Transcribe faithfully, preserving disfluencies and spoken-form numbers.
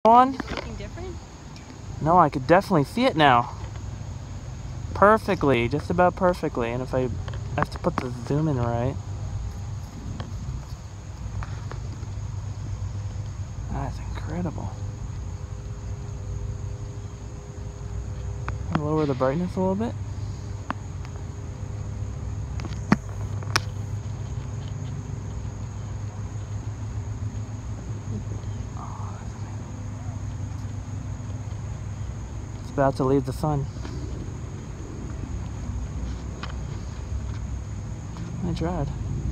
on? Is it looking different? No, I could definitely see it now. Perfectly, just about perfectly. And if I, I have to put the zoom in right. That's incredible. I'll lower the brightness a little bit. It's about to leave the sun. I tried.